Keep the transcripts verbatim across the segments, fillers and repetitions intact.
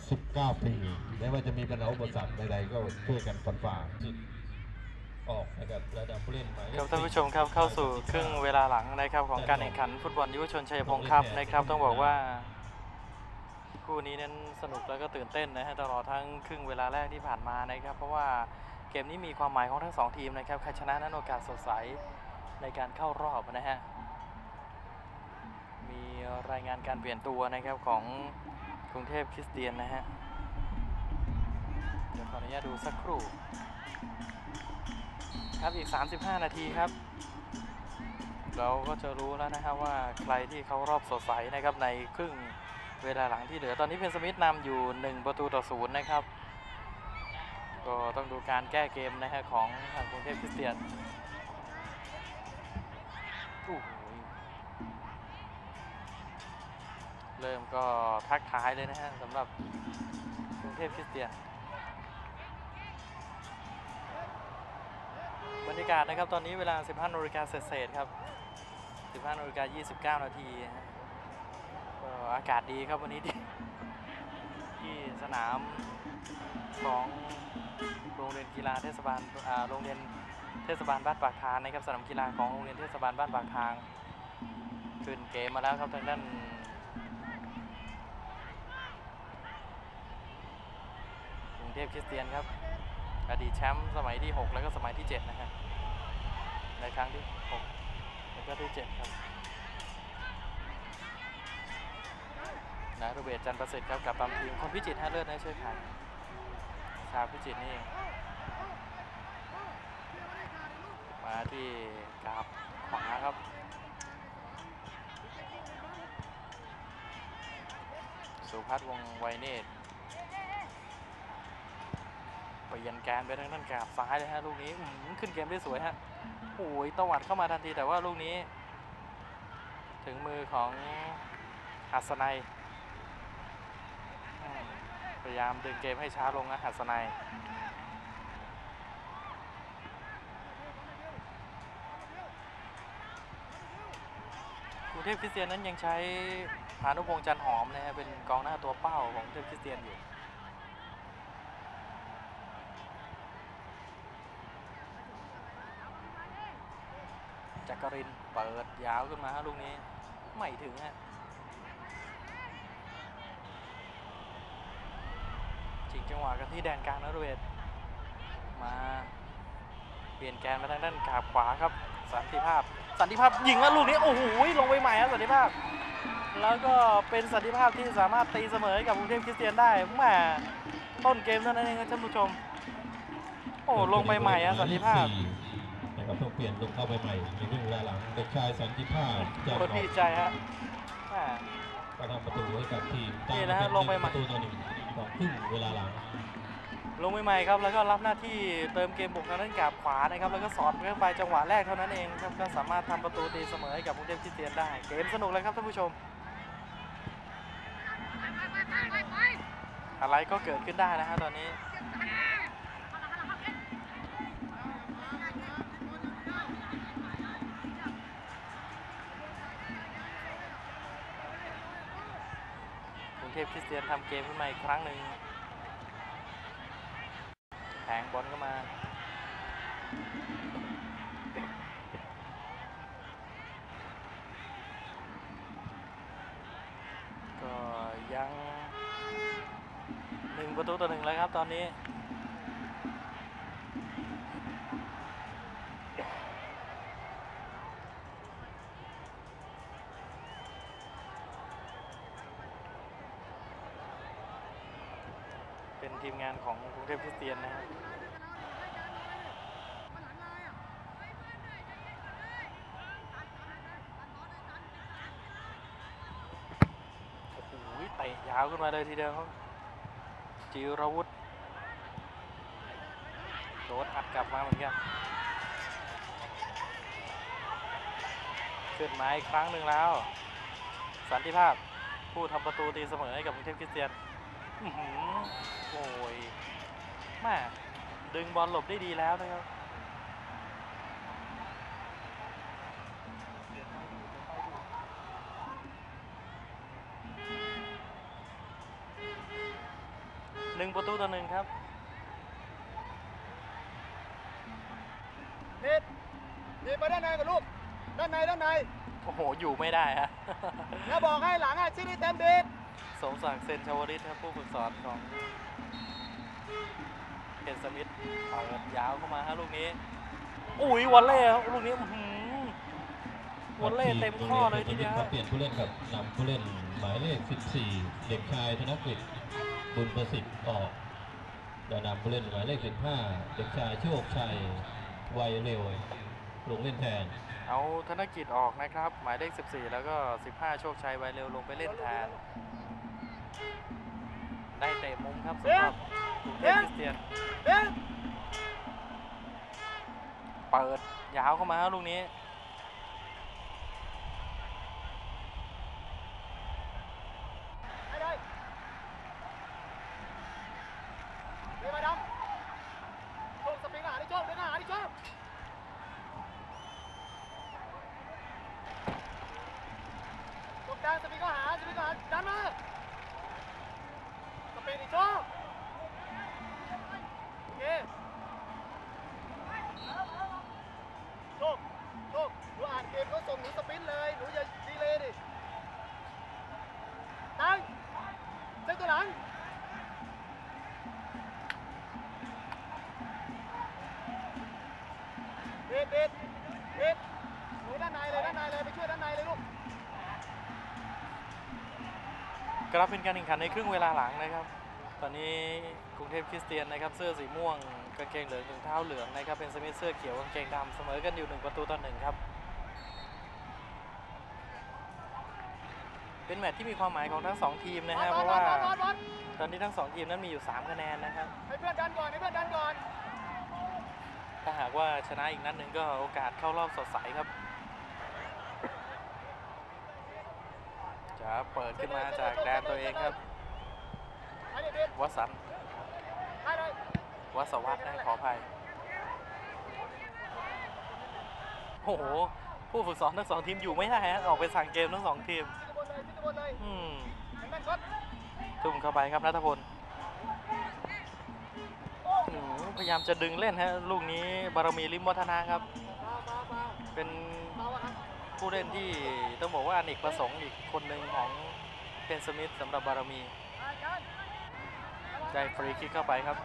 สิบเก้า ปีไม่ว่าจะมีปัญหาอุปสรรคใดๆก็ช่วยกันฟันฝ่าออกนะครับระดับผู้เล่นหมายครับท่านผู้ชมครับเข้าสู่ครึ่งเวลาหลังนะครับของการแข่งขันฟุตบอลยุวชนชัยพงศ์ครับนะครับต้องบอกว่าคู่นี้นั้นสนุกแล้วก็ตื่นเต้นนะฮะตลอดทั้งครึ่งเวลาแรกที่ผ่านมานะครับเพราะว่าเกมนี้มีความหมายของทั้งสองทีมนะครับใครชนะนั้นโอกาสสดใสในการเข้ารอบนะฮะมีรายงานการเปลี่ยนตัวนะครับของกรุงเทพคริสเตียนนะฮะเดี๋ยวขออนุญาตดูสักครู่ครับอีกสามสิบห้านาทีครับเราก็จะรู้แล้วนะครับว่าใครที่เขารอบสดใสนะครับในครึ่งเวลาหลังที่เหลือตอนนี้เพนสมิธนำอยู่หนึ่งประตูต่อศูนย์นะครับก็ต้องดูการแก้เกมนะฮะของทางกรุงเทพคริสเตียนเริ่มก็ทักทายเลยนะฮะสำหรับกรุงเทพคริสเตียนบรรยากาศนะครับตอนนี้เวลา สิบห้านาฬิกา เศษๆครับ สิบห้านาฬิกา ยี่สิบเก้า นาทีก็อากาศดีครับวันนี้ที่ที่สนามของโรงเรียนกีฬาเทศบาลอ่าโรงเรียนเทศบาลบ้านปากทางนะครับสนามกีฬาของโรงเรียนเทศบาลบ้านปากทางขึ้นเกมมาแล้วครับทางด้านกรุงเทพคริสเตียนครับอดีตแชมป์สมัยที่หกแล้วก็สมัยที่เจ็ดนะครับในครั้งที่หกแล้วก็ที่เจ็ดครับนะรูเบศจันทร์ประสิทธิ์ครับกับตามทีมคนพิจิตรให้เลิศนะช่วยผ่านชาวพิจิตรนี่เองมาที่กราบขวาครับสุพัฒน์วงศ์ไวเนตรเปลี่ยนแกนไปทางด้านกราบซ้ายเลยฮะลูกนี้ขึ้นเกมได้สวยฮะโอ้ยตวัดเข้ามาทันทีแต่ว่าลูกนี้ถึงมือของหัสนัยพยายามดึงเกมให้ช้าลงนะหัสนัยกรุงเทพคริสเตียนนั้นยังใช้พานุพงษ์จันหอมนะฮะเป็นกองหน้าตัวเป้าของกรุงเทพคริสเตียนอยู่จักรินเปิดยาวขึ้นมาฮะลูกนี้ไม่ถึงฮะจิงจังหวะกันที่แดนกลางนะรูเบศมาเปลี่ยนแกนมาทางด้านขาขวาครับสันติภาพสันติภาพยิงแล้วลูกนี้โอ้โหลงไปใหม่ครับสันติภาพแล้วก็เป็นสันติภาพที่สามารถตีเสมอกับกรุงเทพคริสเตียนได้แหมต้นเกมเท่านั้นเองครับท่านผู้ชมโอ้ลงไปใหม่ครับสันติภาพนะครับต้องเปลี่ยนลงเข้าไปใหม่ในครึ่งเวลาหลังเด็กชายสันติภาพโคตรดีใจฮะก็ทำประตูให้กับทีมนี่นะฮะลงไปใหม่ประตูต่อหนึ่งของครึ่งเวลาหลังลงใหม่ๆครับแล้วก็รับหน้าที่เติมเกมบุกทางด้านกาบขวานะครับแล้วก็สอดเข้าไปจังหวะแรกเท่านั้นเองครับก็สามารถทำประตูตีเสมอให้กับกรุงเทพคริสเตียนได้เกมสนุกเลยครับท่านผู้ชมอะไรก็เกิดขึ้นได้นะฮะตอนนี้กรุงเทพคริสเตียนทำเกมขึ้นมาอีกครั้งหนึ่งแทงบอลเข้ามาก็ยังหนึ่งประตูต่อหนึ่งเลยครับตอนนี้เป็นทีมงานของกรุงเทพคริสเตียนนะฮะเตะยาวขึ้นมาเลยทีเดียวครับจิรวุฒิโดนอัดกลับมาเหมือนกันขึ้นมาอีกครั้งหนึ่งแล้วสันติภาพผู้ทำประตูตีเสมอให้กับกรุงเทพคริสเตียนโอ้ยแม่ดึงบอลหลบได้ดีแล้วนะครับหนึ่งประตูต่อหนึ่งครับเด็ดเด็ดไปด้านในกับลูกด้านในด้านในโอ้โหอยู่ไม่ได้ฮะแล้วบอกให้หลังอ่ะชิดให้เต็มเด็ดสมศักดิ์เซนชาวริตครับผู้ฝึกสอนของเคนสมิธเปิดยาวเข้ามาฮะลูกนี้อุ้ยวอลเล่ครับลูกนี้อื้อหือวอลเล่เต็มข้อเลยทีเดียวเปลี่ยนผู้เล่นกับนำผู้เล่นหมายเลขสิบสี่เด็กชายธนกฤษบุญประสิทธิ์ออกจะนำผู้เล่นหมายเลขสิบห้าเด็กชายโชคชัยวัยเร็วลงเล่นแทนเอาธนกิจออกนะครับหมายเลขสิบสี่แล้วก็สิบห้าโชคชัยวัยเร็วลงไปเล่นแทนได้เตะมุมครับสำหรับกรุงเทพคริสเตียนเปิดยาวเข้ามาลูกนี้เดี๋ยวมาดำโชคสปริงหาที่โชคเดินหาที่โชคตรงกลางสปริงก็หาสปริงก็หาดันมาสปริงที่โชคโอเคโชคโชคหนูอ่านเกมเขาส่งหนูสปรินเลยหนูอย่าดีเลยดิตั้งเส้นตัวหลังเด็ดเด็ดเด็ดหนูด้านในเลยด้านในเลยไปช่วยด้านในเลยลูกกลับเป็นการแข่งขันในครึ่งเวลาหลังนะครับตอนนี้กรุงเทพคริสเตียนนะครับเสื้อสีม่วงกางเกงเหลืองถุงเท้าเหลืองนะครับเป็นสมิธเสื้อเขียวกางเกงดำเสมอกันอยู่หนึ่งประตูต่อหนึ่งครับเป็นแมตช์ที่มีความหมายของทั้งสองทีมนะฮะเพราะว่าตอนนี้ทั้งสองทีมนั้นมีอยู่สามคะแนนนะครับให้เพื่อนดันก่อนให้เพื่อนดันก่อนถ้าหากว่าชนะอีกนัดหนึ่งก็โอกาสเข้ารอบสดใสครับจะเปิดขึ้นมาจากแดนตัวเองครับวสันต์วสวัสดิ์นะขออภัยโอ้โหผู้ฝึกสอนทั้งสองทีมอยู่ไม่ได้ฮะออกไปสั่งเกมทั้งสองทีมอืมทุ่มเข้าไปครับณัฐพลพยายามจะดึงเล่นฮะลูกนี้บารมีลิมวัฒนะครับเป็นผู้เล่นที่ต้องบอกว่าอเนกประสงค์อีกคนหนึ่งของเคนสมิธสำหรับบารมีได้ฟรีคิกเข้าไปครับ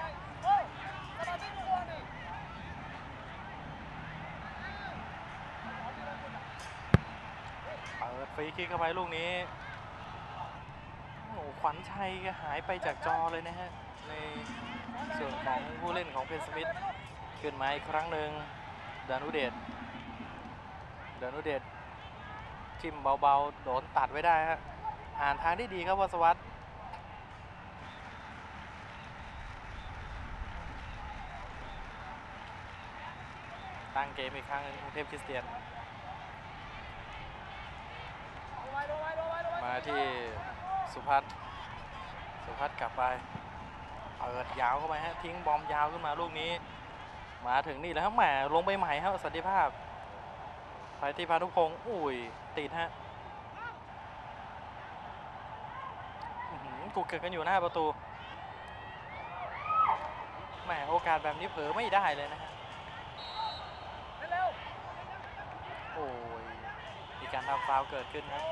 เปิดฟรีคิกเข้าไปลูกนี้โอ้ขวัญชัยก็หายไปจากจอเลยนะฮะในส่วนของผู้เล่นของเพนสมิธขึ้นมาอีกครั้งหนึ่งดานุเดชดานุเดชทิมเบาๆโดนตัดไว้ได้ฮะอ่านทางได้ดีครับวสวัสดิ์ตั้งเกมอีกครั้งกรุงเทพคริสเตียนมาที่สุพัฒน์สุพัฒน์กลับไปเปิดยาวเข้าไปฮะทิ้งบอมยาวขึ้นมาลูกนี้มาถึงนี่แล้วครับแหมลงไปใหม่ครับสันติภาพไปที่พานุพงศ์อุ้ยติดฮะกูเกิดกันอยู่หน้าประตูแหมโอกาสแบบนี้เผลอไม่ได้เลยนะฮะโอ้ยมีการทำฟาวล์เกิดขึ้นครับ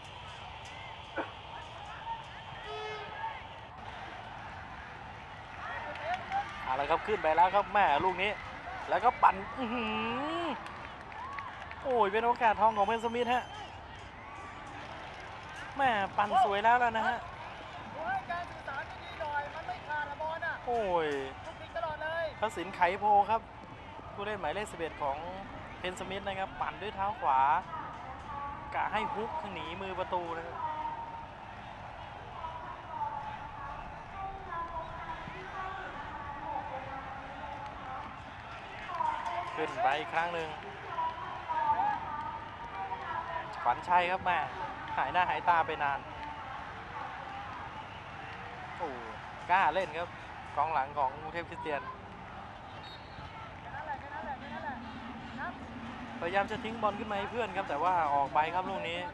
เอาละครับขึ้นไปแล้วครับแม่ลูกนี้แล้วก็ปั่นโอ้ยเป็นโอกาสทองของเพนสมิธฮะแม่ปั่นสวยแล้วแล้วนะฮะโอ้ยพระสินไขโพครับผู้เล่นหมายเลขสิบเอ็ดของเพนสมิธนะครับปั่นด้วยเท้าขวากะให้ฮุกหนีมือประตูนะครับขึ้นไปอีกครั้งหนึ่งขวัญชัยครับแม่หายหน้าหายตาไปนานโอ้กล้าเล่นครับกองหลังของกรุงเทพคริสเตียนพยายามจะทิ้งบอลขึ้นมาให้เพื่อนครับแต่ว่าออกไปครับลูกนี้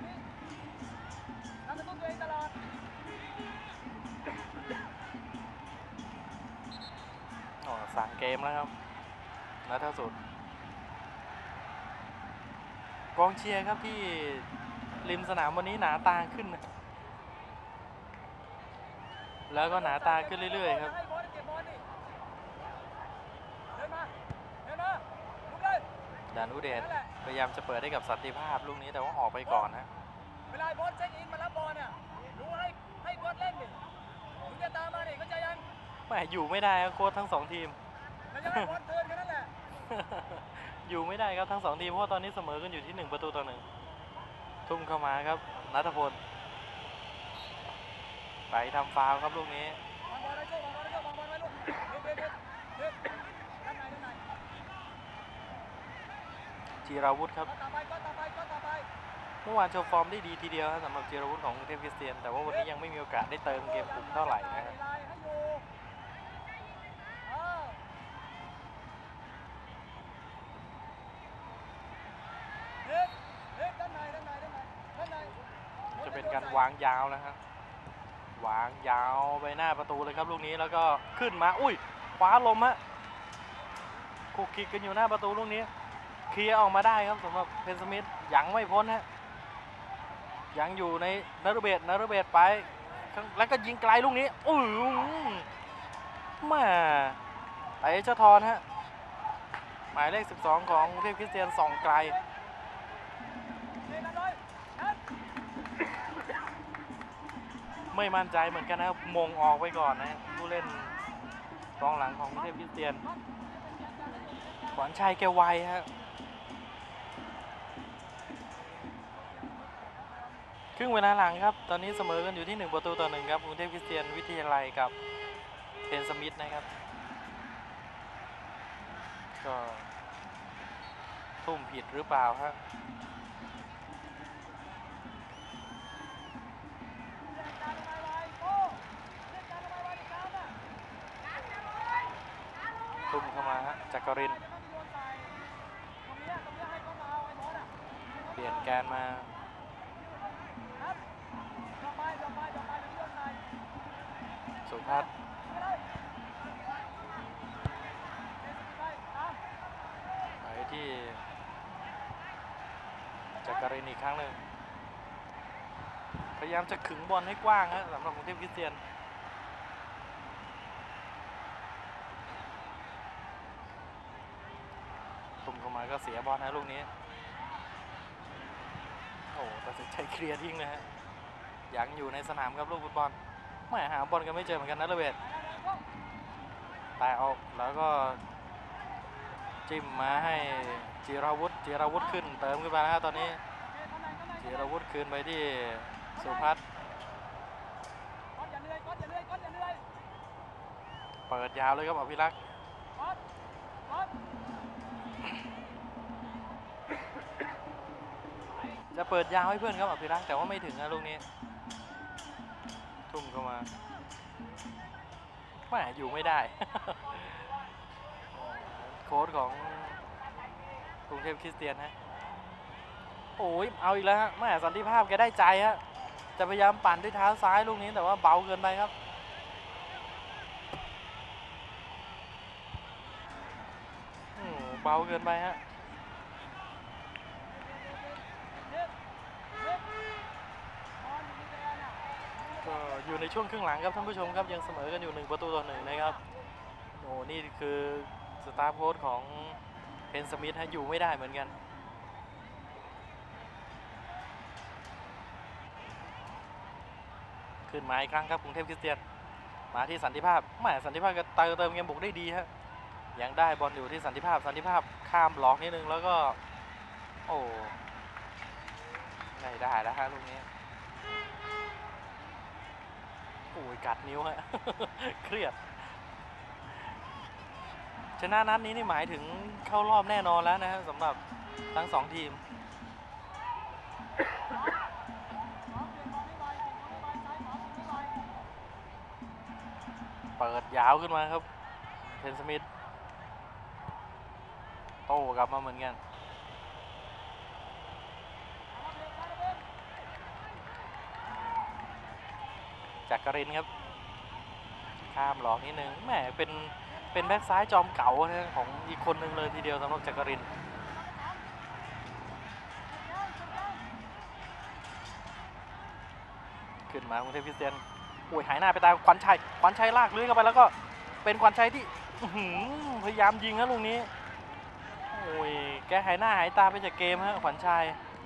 สั่งเกมแล้วครับนัทสุดกองเชียร์ครับที่ริมสนามวันนี้หนาตาขึ้นนะแล้วก็หนาตาขึ้นเรื่อยๆครับดานุเดชพยายามจะเปิดให้กับสันติภาพลูกนี้แต่ว่าออกไปก่อนนะเวลาบอลเช็คอินมารับบอลเนี่ยรู้ให้ให้บอลเล่นดิถึงจะตามมาดิเข้าใจยังแหมอยู่ไม่ได้ครับโค้ชทั้งสองทีมแล้วจะให้บอลเทิร์นกันนั่นแหละอยู่ไม่ได้ครับทั้งสองทีมเพราะว่าตอนนี้เสมอกันอยู่ที่หนึ่งประตูต่อหนึ่งทุ่มเข้ามาครับณัฐพลไปทำฟาวล์ครับลูกนี้จีราวุธครับเมื่อวานโชว์ฟอร์มได้ดีทีเดียวสำหรับจีราวุธของกรุงเทพคริสเตียนแต่ว่าวันนี้ยังไม่มีโอกาสได้เติมเกมกลุ่มเท่าไหร่นะครับจะเป็นการวางยาวนะฮะวางยาวไปหน้าประตูเลยครับลูกนี้แล้วก็ขึ้นมาอุ้ยคว้าลมฮะคุกคิกกันอยู่หน้าประตูลูกนี้เคลียร์ออกมาได้ครับสำหรับเพนสมิธยังไม่พ้นฮะยังอยู่ในนฤเบศนฤเบศไปแล้วก็ยิงไกลลูกนี้อุ้ยมาไอ้เจ้าทอนฮะหมายเลขสิบสองของกรุงเทพคริสเตียนส่องไกลไม่มั่นใจเหมือนกันนะครับมงออกไปก่อนนะผู้เล่นกองหลังของกรุงเทพคริสเตียนขวัญชัยแกไวฮะครึ่งเวลาหลังครับตอนนี้เสมอกันอยู่ที่หนึ่งประตูต่อหนึ่งครับกรุงเทพคริสเตียนวิทยาลัยกับเพนสมิธนะครับก็ทุ่มผิดหรือเปล่าฮะทุ่มเข้ามาฮะจักรินทร์เปลี่ยนแกนมาสุพัฒน์ไปที่จักรินทร์อีกครั้งหนึ่งพยายามจะขึงบอลให้กว้างฮะสำหรับกรุงเทพคริสเตียนทุ่มเข้ามาก็เสียบอลนะลูกนี้โอ้ตัดสินใจเคลียร์ทิ้งเลยฮะยังอยู่ในสนามครับลูกฟุตบอลไม่หาบอลกันไม่เจอเหมือนกันนะระเบิดแต่ออกแล้วก็จิ้มมาให้จิราวุธจิราวุธขึ้นเติมขึ้นมาแล้วตอนนี้จิราวุธคืนไปที่สุพัฒน์เปิดยาวเลยครับอภิรักษ์จะเปิดยาวให้เพื่อนครับอภิรักษ์แต่ว่าไม่ถึงนะลูกนี้ทุ่มเข้ามาแหมอยู่ไม่ได้ โค้ชของกรุงเทพคริสเตียนฮะโอ้ยเอาอีกแล้วฮะแหมสันติภาพแกได้ใจฮะจะพยายามปั่นด้วยเท้าซ้ายลูกนี้แต่ว่าเบาเกินไปครับเบาเกินไปฮะก็อยู่ในช่วงครึ่งหลังครับท่านผู้ชมครับยังเสมอกันอยู่หนึ่งประตูต่อหนึ่งนะครับโอ้นี่คือสตาร์โค้ชของเพนสมิธฮะอยู่ไม่ได้เหมือนกันขึ้นมาอีกครั้งครับกรุงเทพคริสเตียนมาที่สันติภาพแหมสันติภาพก็เติมเติมเกมบุกได้ดีฮะยังได้บอลอยู่ที่สันติภาพสันติภาพข้ามบล็อกนิดนึงแล้วก็โอ้ไม่ได้แล้วฮะลูกนี้โอ้ยกัดนิ้วฮะ เครียดชนะนัดนี้นี่หมายถึงเข้ารอบแน่นอนแล้วนะฮะสำหรับทั้งสองทีมเปิดยาวขึ้นมาครับเพนสมิธโต้กลับมาเหมือนกันจักรินทร์ครับข้ามหลอกนิดนึงแหมเป็นเป็นเป็นแบ็กซ้ายจอมเก่านะของอีกคนหนึ่งเลยทีเดียวสำหรับจักรินทร์ขึ้นมากรุงเทพคริสเตียนโอ้ยหายหน้าไปตามขวัญชัยขวัญชัยลากเลื้อยเข้าไปแล้วก็เป็นขวัญชัยที่พยายามยิงนะลูกนี้โอ้ยแกหายหน้าหายตาไปจากเกมฮะขวัญชัย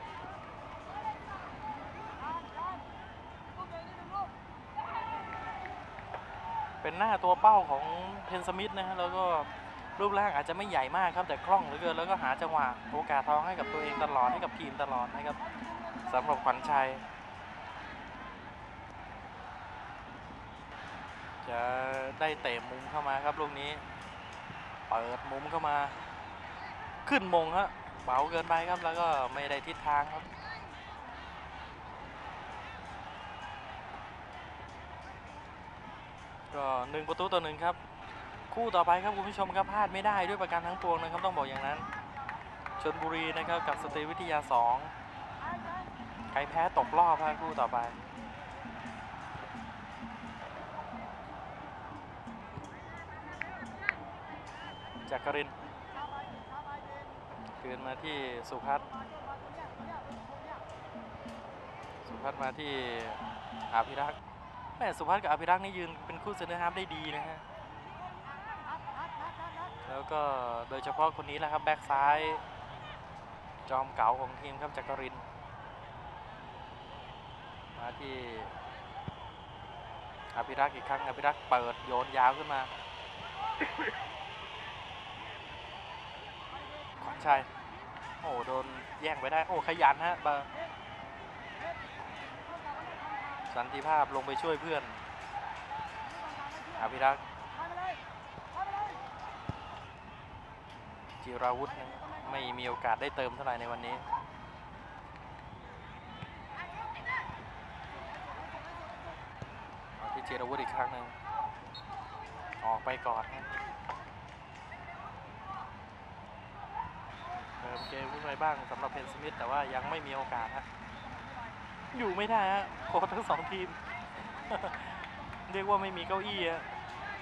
เป็นหน้าตัวเป้าของเพนสมิธนะฮะแล้วก็รูปร่างอาจจะไม่ใหญ่มากครับแต่คล่องเหลือเกินแล้วก็หาจังหวะโอกาสทองให้กับตัวเองตลอดให้กับทีมตลอดนะครับสำหรับขวัญชัยจะได้เตะมุมเข้ามาครับลูกนี้เปิดมุมเข้ามาขึ้นมงฮะเบาเกินไปครับแล้วก็ไม่ได้ทิศทางครับก็หนึ่งประตูต่อหนึ่งครับคู่ต่อไปครับคุณผู้ชมครับพลาดไม่ได้ด้วยประการทั้งปวงนะครับต้องบอกอย่างนั้นชลบุรีนะครับกับสตรีวิทยาสองใครแพ้ตกรอบครับคู่ต่อไปจักรินทร์คืนมาที่สุพัฒน์สุพัฒน์มาที่อภิรักษ์แม่สุพัฒน์กับอภิรักษ์นี่ยืนเป็นคู่เซนเตอร์ฮาล์ฟได้ดีนะฮะแล้วก็โดยเฉพาะคนนี้แหละครับแบ็กซ้ายจอมเก๋าของทีมครับจักรินทร์มาที่อภิรักษ์อีกครั้งอภิรักษ์เปิดโยนยาวขึ้นมาขวัญชัยโอ้โดนแย่งไปได้โอ้ขยันฮะสันติภาพลงไปช่วยเพื่อนอภิรักษ์จิราวุธไม่มีโอกาสได้เติมเท่าไหร่ในวันนี้ที่จิราวุธอีกครั้งหนึ่งออกไปก่อนเติมเกมขึ้นไปบ้างสำหรับเพนสมิธแต่ว่ายังไม่มีโอกาสฮะอยู่ไม่ได้ฮะโค้ชทั้งสองทีม เรียกว่าไม่มีเก้าอี้ฮะ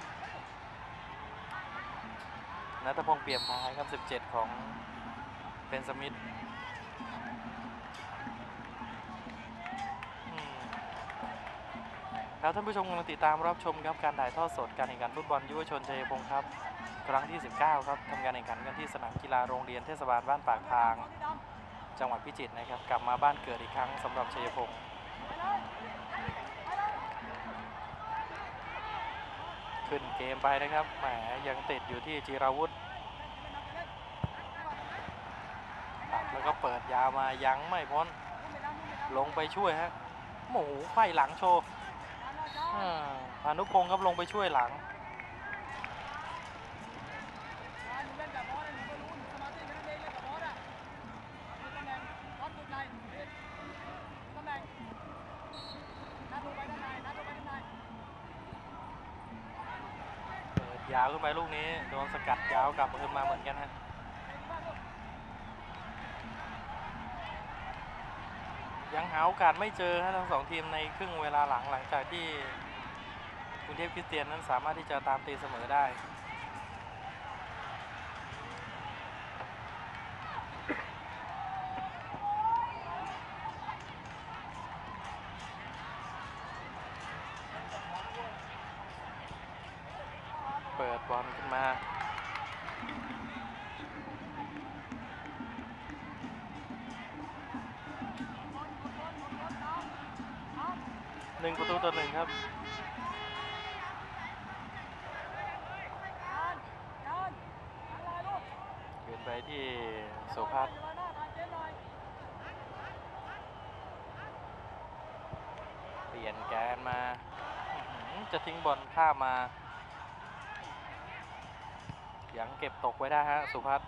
ณัฐพงษ์เปี่ยมพายครับสิบเจ็ดของเพนสมิธแล้วท่านผู้ชมกำลังติดตามรับชมครับการถ่ายทอดสดการแข่งขันฟุตบอลยุวชนชัยพงศ์ครับครั้งที่สิบเก้าครับทำการแข่งขันกันที่สนามกีฬาโรงเรียนเทศบาลบ้านปากทางจังหวัดพิจิตรนะครับกลับมาบ้านเกิดอีกครั้งสำหรับชัยพงศ์ขึ้นเกมไปนะครับแหมยังติดอยู่ที่จิราวุธแล้วก็เปิดยาวมายังไม่พ้นลงไปช่วยฮะหมูไขว้หลังโชว์พานุพงศ์ครับลงไปช่วยหลังยาวขึ้นไปลูกนี้โดนสกัดยาวกลับขึ้นมาเหมือนกันฮะยังหาโอกาสไม่เจอฮะทั้งสองทีมในครึ่งเวลาหลังหลังจากที่กรุงเทพคริสเตียนนั้นสามารถที่จะตามตีเสมอได้เปิดบอลขึ้นมาหนึ่งประตูต่อหนึ่งครับขึ้นไปที่โสภัสเปลี่ยนแกนมาจะทิ้งบอลข้ามมายังเก็บตกไว้ได้ฮะสุภัส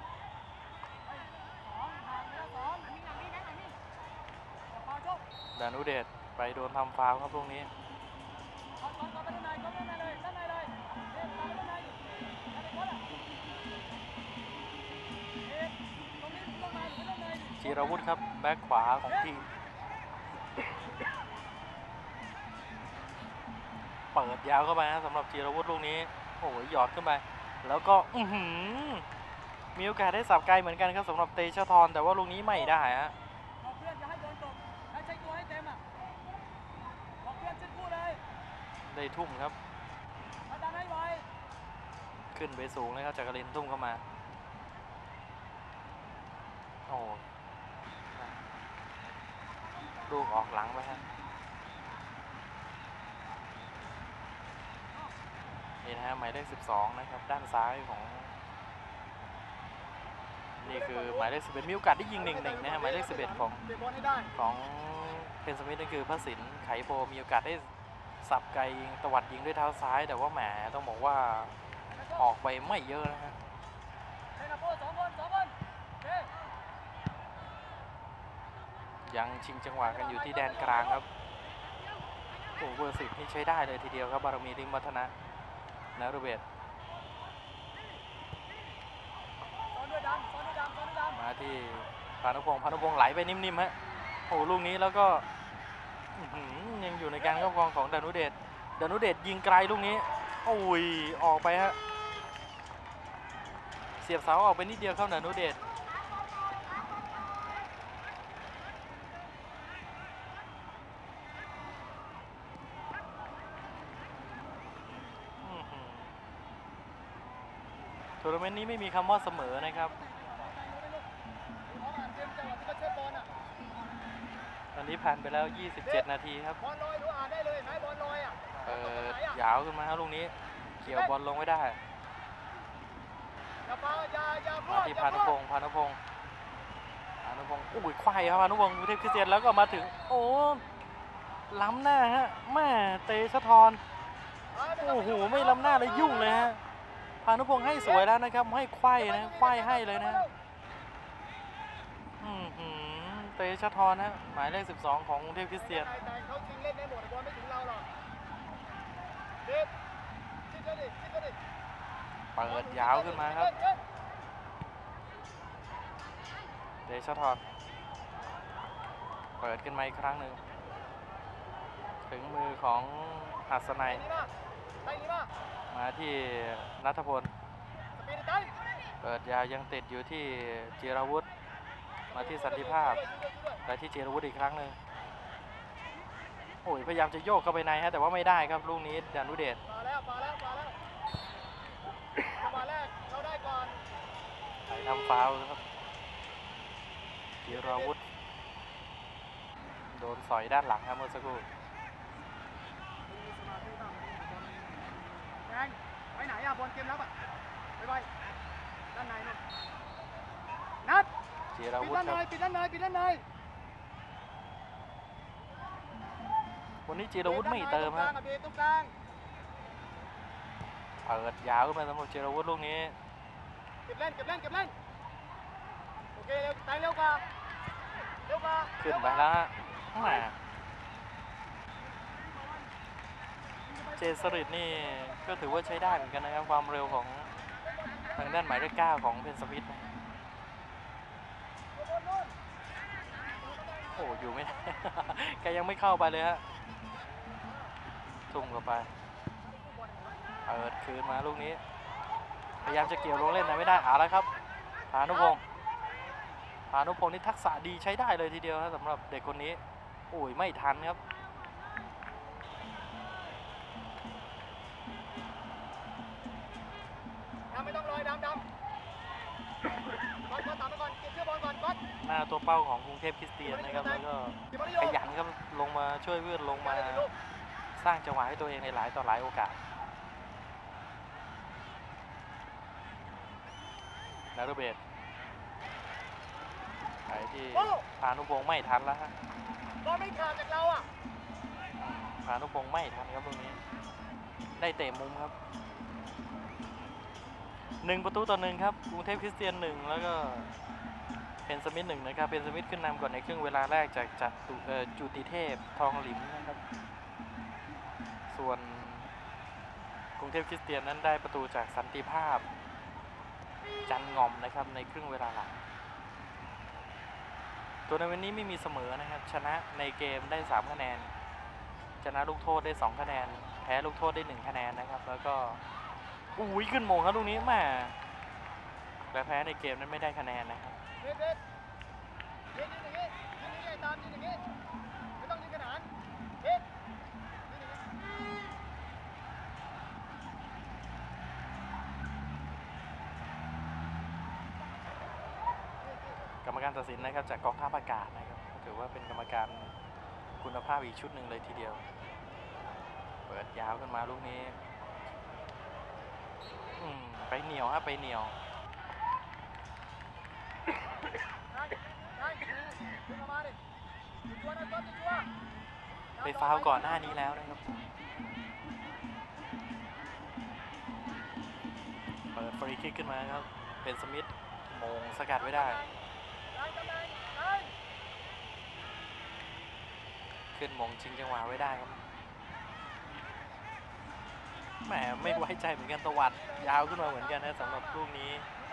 ดานุเดชไปโดนทำฟาวล์ครับตรงนี้จิรวุฒิครับแบ็คขวาของทีมเปิดยาวเข้าไปนะสำหรับจิรวุฒิลูกนี้โอ้โหหยอดขึ้นไปแล้วก็อื้อหือมีโอกาสได้สับไกลเหมือนกันครับสำหรับเตชะทรแต่ว่าลูกนี้ไม่ได้ฮะบอกเพื่อนจะให้โดนตกให้ใช้ตัวให้เต็มอ่ะบอกเพื่อนขึ้นคู่เลยได้ทุ่มครับมาดันให้ไวขึ้นไปสูงเลยครับจากกรินทร์ทุ่มเข้ามาโอ้ลูกออกหลังไปฮะนี่นะฮะหมายเลขสิบสองนะครับด้านซ้ายของนี่คือหมายเลขสิบเอ็ดมีโอกาสได้ยิงหนึ่งหนึ่งนะฮะหมายเลขสิบเอ็ดของเตะบอลให้ได้ของเพนสมิธนั่นคือพระสินไขโพมีโอกาสได้สับไกลยิงตวัดยิงด้วยเท้าซ้ายแต่ว่าแหมต้องบอกว่าออกไปไม่เยอะนะฮะเฮ้ยนะโป้สองคนสองคนเฮ้ยยังชิงจังหวะกันอยู่ที่แดนกลางครับโอ้เบอร์สิบนี่ใช้ได้เลยทีเดียวครับบารมีลิมวัฒนะนฤเบศซ้อนด้วยดำซ้อนด้วยดำซ้อนด้วยดำมาที่พานุพงศ์พานุพงศ์ไหลไปนิ่มๆฮะโอ้ลูกนี้แล้วก็อื้อหือยังอยู่ในการครอบครองของดานุเดชดานุเดชยิงไกลลูกนี้โอ้ยออกไปฮะเสียบเสาออกไปนิดเดียวเข้าดานุเดชอื้อหือทัวร์นาเมนต์นี้ไม่มีคำว่าเสมอนะครับขออ่านเกมจังหวะที่เขาเช็ดบอลอ่ะตอนนี้ผ่านไปแล้ว ยี่สิบเจ็ด นาทีครับบอลลอยดูอ่านได้เลยไหมบอลลอยอ่ะเปิดยาวขึ้นมาครับลูกนี้ เกี่ยวบอลลงไม่ได้อย่าปาอย่าอย่าพลามาดที่อย่าพาพนุลาพดงศ์พานุพงศ์พานุพงศ์อุ้ยควายครับพานุพงศ์กรุงเทพคริสเตียนแล้วก็มาถึง โอ้ล้ำหน้าฮะแม่เตชะทรโอ้โหไม่ล้ำหน้าเลยยุ่งเลยฮะพานุพงศ์ให้สวยแล้วนะครับให้ควายนะควายให้เลยนะอือหือเตชะทรนะหมายเลขสิบสองของกรุงเทพคริสเตียนแต่เขาชิงเล่นได้หมดบอลไม่ถึงเราหรอกเด็บชิดก็ดิชิดก็ดิเปิดยาวขึ้นมาครับเดชะทรเปิดขึ้นมาอีกครั้งหนึ่งถึงมือของหัสนัยนี่มาไล่นี่มามาที่ณัฐพลสปีดได้เปิดยาวยังติดอยู่ที่จิรวุฒิมาที่สันติภาพไปที่จิรวุฒิอีกครั้งหนึ่งโอ้ยพยายามจะโยกเข้าไปในฮะแต่ว่าไม่ได้ครับลูกนี้ดานุเดชมาแล้วมาแล้วมาแล้วจังหวะแรกเราได้ก่อนใส่ทำฟาวล์ครับจิรวุฒิโดนสอยด้านหลังครับเมื่อสักครู่แดงไปไหนอ่ะบอลเกมรับอ่ะไปไปด้านในนู่นนัดจิรปิดวุฒิด้านคในรับปิดด้านในปิดด้านในวันนี้จิรวุฒิไม่เติมครับตรงกลางอ่ะเบตรงกลางเปิดยาวขึ้นมาสำหรับจิรวุฒิลูกนี้เก็บเล่นเก็บเล่นเก็บเล่นโอเคเร็วแตงเร็วกว่าเร็วกว่าขึ้นไปแล้วฮะแหม่เจสริตนี่ก็ถือว่าใช้ได้เหมือนกันนะครับความเร็วของทางด้านหมายเลขเก้าของเพนสมิธนะโอ้อยู่ไม่ได้ แกยังไม่เข้าไปเลยฮะทุ่มเข้าไปเปิดคืนมาลูกนี้พยายามจะเกี่ยวลงเล่นแต่ไม่ได้เอาแล้วครับพานุพงศ์พานุพงศ์นี่ทักษะดีใช้ได้เลยทีเดียวนะสำหรับเด็กคนนี้โอ้ยไม่ทันครับดำไม่ต้องลอยดำดำบอลบอลตามมาก่อนเก็บเชือกบอลก่อนบอลหน้าตัวเป้าของกรุงเทพคริสเตียนนะครับแล้วก็เก็บบอลที่ขโยนยันครับลงมาช่วยเพื่อนลงมาลูกสร้างจังหวะให้ตัวเองในหลายต่อหลายโอกาสนฤเบศไปที่พานุพงศ์ไม่ทันแล้วฮะบอลไม่ขาดจากเราอ่ะพานุพงศ์ไม่ทันครับตรงนี้ได้เตะมุมครับหนึ่งประตูต่อหนึ่งครับกรุงเทพคริสเตียนหนึ่งแล้วก็เพนสมิธหนึ่งนะครับเพนสมิธขึ้นนำก่อนในครึ่งเวลาแรกจากจัตุเอ่อจุติเทพทองหลิมนะครับส่วนกรุงเทพคริสเตียนนั้นได้ประตูจากสันติภาพจันง่อมนะครับในครึ่งเวลาหลังตัวในวันนี้ไม่มีเสมอนะครับชนะในเกมได้สามคะแนนชนะลูกโทษได้สองคะแนนแพ้ลูกโทษได้หนึ่งคะแนนนะครับแล้วก็อุ้ยขึ้นโมงครับลูกนี้แม่แต่แพ้ในเกมนั้นไม่ได้คะแนนนะครับเด็ดเด็ดยิงยิงอย่างงี้ยิงอย่างงี้ตามยิงอย่างงี้ไม่ต้องยิงขนานเด็ดยิงอย่างงี้กรรมการตัดสินนะครับจากกองทัพอากาศนะครับถือว่าเป็นกรรมการคุณภาพอีกชุดหนึ่งเลยทีเดียวเปิดยาวขึ้นมาลูกนี้อืมไปเหนียวฮะไปเหนียวไปฟาวล์ก่อนหน้านี้แล้วนะครับเปิดฟรีคิกขึ้นมาครับเป็นสมิธโมงสกัดไว้ได้ขึ้นมงชิงจังหวะไว้ได้ครับแหมไม่ไว้ใจเหมือนกันตะวัดยาวขึ้นมาเหมือนกันนะสำหรับลูกนี้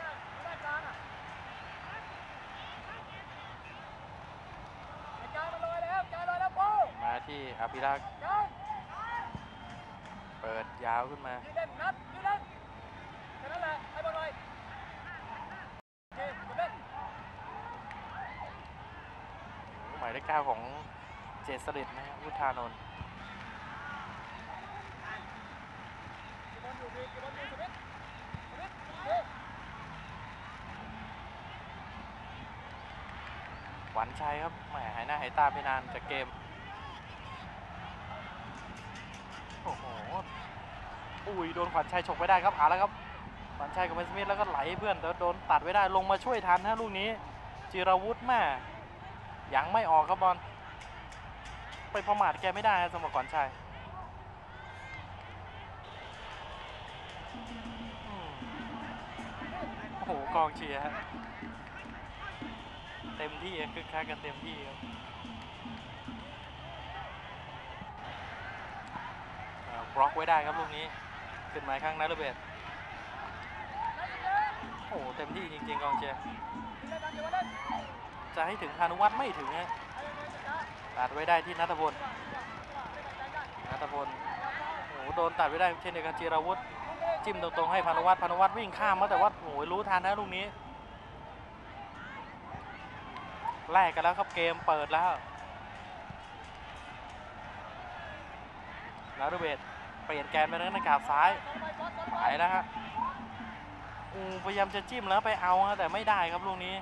มาที่อภิรักษ์เปิดยาวขึ้นมาหมายเลขเก้าของเจษฎิตนะครับวุฒานนท์หวานชัยครับแหมหายหน้าหายตาไปนานจากเกมโอ้โหอุ้ยโดนขวัญชัยฉกไปได้ครับอ่าแล้วครับขวัญชัยกับเบนสมิธแล้วก็ไหลเพื่อนแต่โดนตัดไว้ได้ลงมาช่วยทันนะลูกนี้จิรวุฒิแม่ยังไม่ออกครับบอลไปประมาทแกไม่ได้สมบัติขวัญชัยโอ้โหกองเชียร์เต็มที่คึกคักกันเต็มที่ครับบล็อกไว้ได้ครับลูกนี้ขึ้นมาข้างนัทเบศโอ้โหเต็มที่จริงๆกองเชียร์จะให้ถึงพานุวัฒน์ไม่ถึงฮะตัดไว้ได้ที่ณัฐพลณัฐพลโอ้โหโดนตัดไว้ได้เช่นเดียวกันจิรวุฒิจิ้มตรงๆให้พานุวัฒน์พานุวัฒน์วิ่งข้ามมาแต่ว่าโอ้โหรู้ทันนะลูกนี้แลกกันแล้วครับเกมเปิดแล้วณัฐเบศเปลี่ยนแกนไปทางกาบซ้ายไปแล้วฮะอูพยายามจะจิ้มแล้วไปเอาแต่ไม่ได้ครับลูกนี้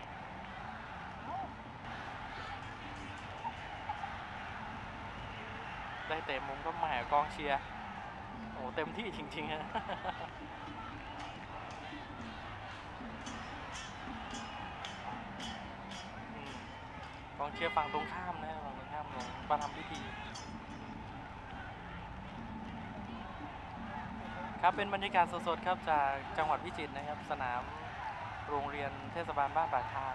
ได้เตะมุมก็แหมกองเชียร์โอ้เต็มที่จริงๆฮะกองเชียร์ฝั่งตรงข้ามนะฝั่งตรงข้ามลงมาทำพิธีครับเป็นบรรยากาศสดๆครับจากจังหวัดพิจิตรนะครับสนามโรงเรียนเทศบาลบ้านปากทาง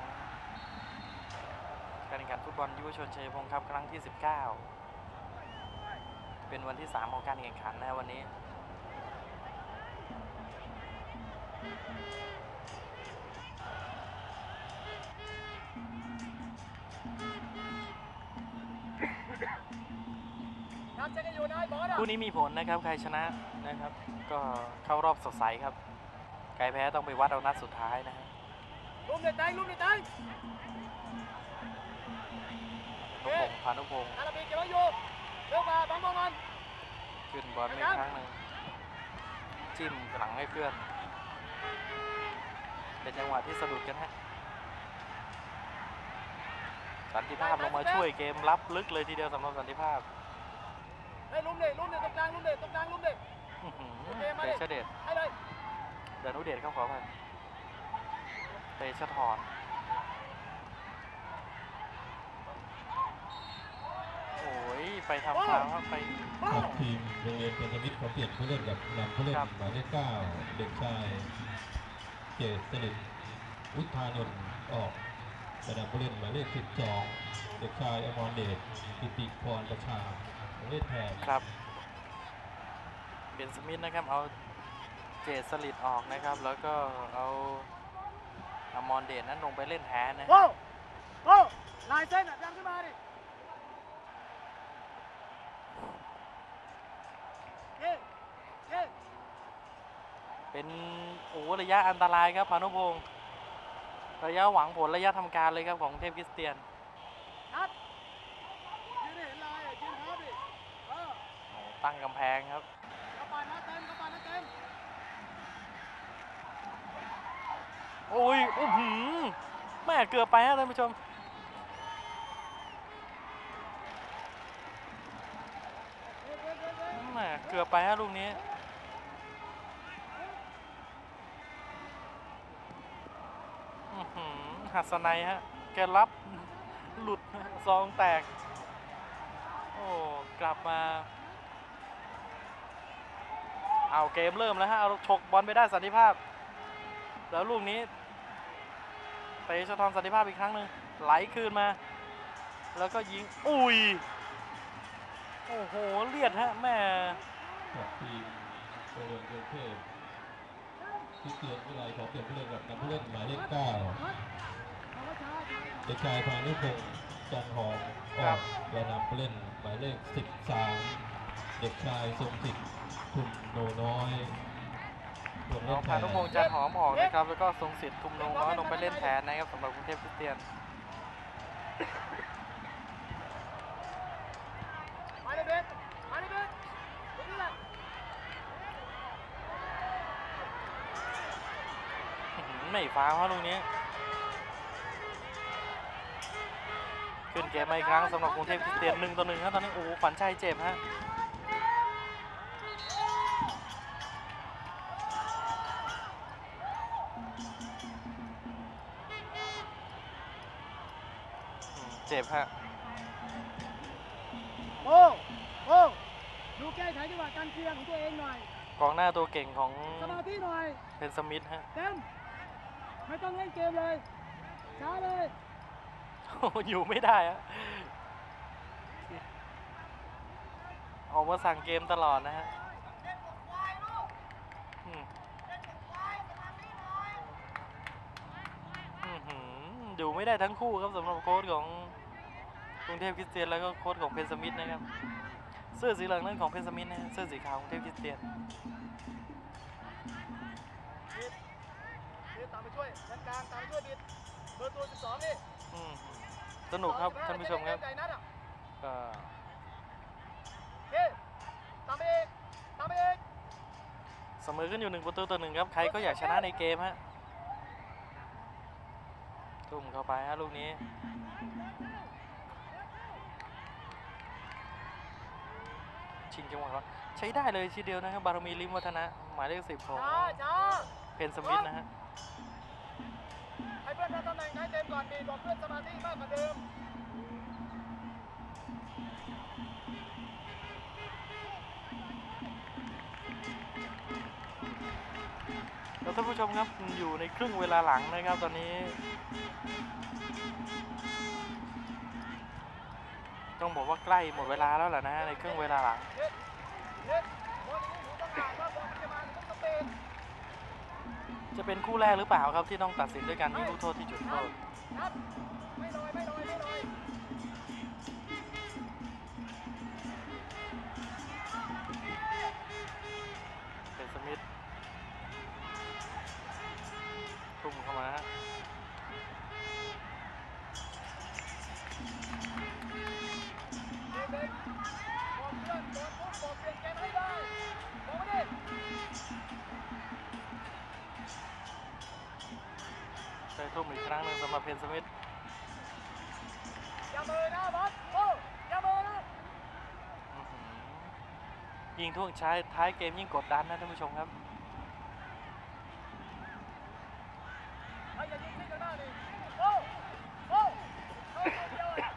การแข่งขันฟุตบอลยุวชนชัยพงศ์ครับครั้งที่สิบเก้าเป็นวันที่สามของการแข่งขันนะวันนี้คู่นี้มีผลนะครับใครชนะนะครับก็เข้ารอบสดใสครับใครแพ้ต้องไปวัดเอานัดสุดท้ายนะฮะลุ่มเด็ดใจลุ่มเด็ดใจนุพงศ์พานุพงศ์อาราบีเก็บไว้อยู่เร็วมาบังบอลมันขึ้นบอลไม่ครั้งหนึ่งจิ้มหลังให้เพื่อนเป็นจังหวะที่สะดุดกันฮะสันติภาพลงมาช่วยเกมรับลึกเลยทีเดียวสำหรับสันติภาพเฮ้ยลุ่มเด็ดลุ่มเด็ดตรงกลางลุ่มเด็ดตรงกลางลุ่มเด็ดเตชะเดชเดนุเดชเข้าขอไปเตชะถอนโอ้ยไปทำฟาวล์ไปทีมโรงเรียนเป็นสมิธเขาเปลี่ยนผู้เล่นกับนำผู้เล่นหมายเลขเก้าเด็กชายเจษฎิตวุฒานนท์ออกแต่นำผู้เล่นหมายเลขสิบสองเด็กชายอมรเดชปิติพรประชาเล่นแทนครับเบนสมิธนะครับเอาเจษฎิตออกนะครับแล้วก็เอาอมรเดชนั้นลงไปเล่นแทนนะโอ้โอ้ลายเส้นอ่ะดังขึ้นมาดิเย้เย้เป็นโอ้ระยะอันตรายครับพานุพงศ์ระยะหวังผลระยะทำการเลยครับของเทพคริสเตียนนัดยืนให้เห็นลายยืนพร้อมดิเออโอ้ตั้งกำแพงครับกระปานนะเต็มกระปานนะเต็มโอ้ยโอ้โหแม่เกือบไปฮะท่านผู้ชมแม่เกือบไปฮะลูกนี้อื้อหือหัสนัยฮะแกรับหลุดซองแตกโอ้กลับมาเอาเกมเริ่มแล้วฮะเอาฉกบอลไปได้สันติภาพแล้วลูกนี้เตะสะท้อนสันติภาพอีกครั้งหนึ่งไหลคืนมาแล้วก็ยิงอุ้ยโอ้โหเลียดฮะแม่กับทีมโรงเรียนกรุงเทพคริสเตียนวิไลขอเปลี่ยนผู้เล่นกับนักผู้เล่นหมายเลขเก้าเด็กชายพานุพงศ์จันหอมออกและนำผู้เล่นหมายเลขสิบสามเด็กชายทรงสิทธิ์ทุมโนน้อยลงเล่น้อน งแทพาน นุพงศ์จันหอมออกนะครับแล้วก็ทรงสิทธิ์ทุมนงน้อยลงไปเล่นแทนนะครับสำหรับกรุงเทพคริสเตียนมาเลยเบสมาเลยเบสตรงนี้แหละไม่ฟ้าเพราะลูกนี้ขึ้นเกมมาอีกครั้งสำหรับกรุงเทพคริสเตียนหนึ่งต่อหนึ่งครับตอนนี้โอ้โหขวัญชัยเจ็บฮะเจ็บฮะโอ้โอ้ดูแก้ไขจังหวะการเคลียร์ของตัวเองหน่อยกองหน้าตัวเก่งของสมาธิหน่อยเพนสมิธฮะเต็มไม่ต้องเล่นเกมเลยช้าเลยโอ้โหอยู่ไม่ได้ฮะออกมาสั่งเกมตลอดนะฮะอืมอื้อหืออยู่ไม่ได้ทั้งคู่ครับสำหรับโค้ชของกรุงเทพคริสเตียนแล้วก็โค้ชของเพนสมิธนะครับเสื้อสีเหลืองนั่นของเพนสมิธนะฮะเสื้อสีขาวของเทพคริสเตียนบิดบิดตามไปช่วยด้านกลางตามไปช่วยบิดเบอร์ตัวสิบสองนี่อืมสนุกครับท่านผู้ชมครับใจนัดอ่ะก็เฮ้ตามไปเองตามไปเองเสมอขึ้นอยู่หนึ่งประตูต่อหนึ่งครับใครก็อยากชนะในเกมฮะทุ่มเข้าไปฮะลูกนี้ชิงจังหวะแล้วใช้ได้เลยทีเดียวนะครับบารมีลิมวัฒนะหมายเลขสิบของช้าช้าเพนสมิธนะฮะให้เพื่อนทำตำแหน่งให้เต็มก่อนดีบอกเพื่อนสมาธิมากกว่าเดิมแล้วท่านผู้ชมครับอยู่ในครึ่งเวลาหลังนะครับตอนนี้ต้องบอกว่าใกล้หมดเวลาแล้วแหละนะในครึ่งเวลาหลังเล็ดเล็ดบอลนี้หนูต้องอ่านว่าบอลมันจะมาหนูต้องสเปนจะเป็นคู่แรกหรือเปล่าครับที่ต้องตัดสินด้วยการยิงลูกโทษที่จุดโทษนัดไม่ลอยไม่ลอยไม่ลอยเป็นสมิธทุ่มเข้ามาฮะเด็กๆบอกเพื่อนบอกปุ๊บบอกเปลี่ยนเกมให้ได้บอกมาดิใช้ทุ่มอีกครั้งหนึ่งสำหรับเพนสมิธอย่าเบอร์นะบอสโอ้อย่าเบอร์นะอื้อหือยิงท่วงท้ายท้ายเกมยิ่งกดดันนะท่านผู้ชมครับไอ้อย่ายิงที่ข้างหน้าดิโอ้โอ้โอ้เดียวอ่ะ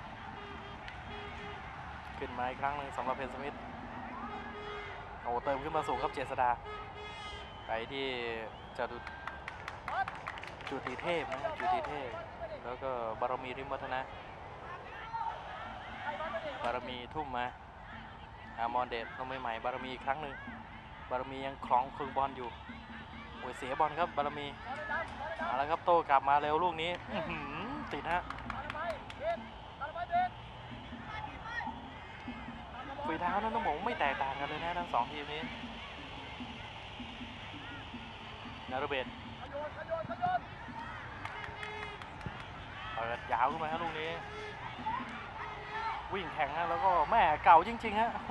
ขึ้นมาอีกครั้งหนึ่งสำหรับเพนสมิธโอ้เติมขึ้นมาสูงครับเจษดาไปที่จตุบอสจุติเทพนะฮะจุติเทพแล้วก็บารมีริมวัฒนะให้บอสมาดิบารมีทุ่มมาอามอนเดชลงใหม่ๆบารมีอีกครั้งหนึ่งบารมียังคล้องคือบอลอยู่โอ้ยเสียบอลครับบารมีบอลเลยดำบอลเลยดำเอาละครับโต้กลับมาเร็วลูกนี้อื้อหือติดฮะบอลไปเด็ดบอลไปเด็ดฝีเท้านั้นต้องบอกว่าไม่แตกต่างกันเลยนะทั้งสองทีมนี้นารุเบศขยนขยนขยนเปิดยาวขึ้นมาฮะลูกนี้วิ่งแข่งฮะแล้วก็แม่เก่าจริงๆฮะโอ้โห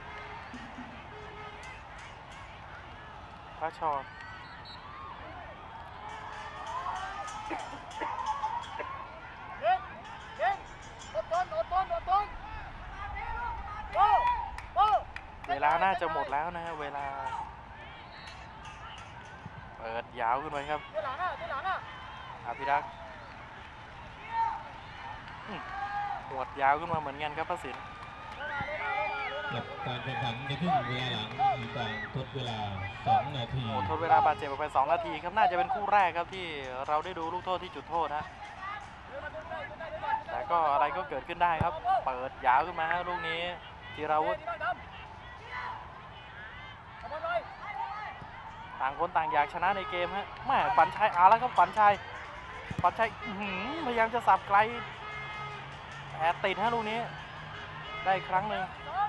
พระชรเก่งเก่งอดทนอดทนอดทนโอ้โอ้เวลาน่าจะหมดแล้วนะฮะเวลาเปิดยาวขึ้นไปครับเดี๋ยวหลังอ่ะเดี๋ยวหลังอ่ะอภิรักษ์อืมหัวดยาวขึ้นมาเหมือนกันครับพระสินกับการแข่งขันในครึ่งเวลาหลังมีการทดเวลาสองนาทีโอ้ทดเวลาบาดเจ็บออกไปสองนาทีครับน่าจะเป็นคู่แรกครับที่เราได้ดูลูกโทษที่จุดโทษนะแต่ก็อะไรก็เกิดขึ้นได้ครับ เปิดยาวขึ้นมาฮะลูกนี้จิราวุธต่างคนต่างอยากชนะในเกมฮะแม่ฝันชัยเอาแล้วครับฝันชัยฝันชัยพยายามจะสับไกลแต่ติดฮะลูกนี้ได้อีกครั้งหนึ่ง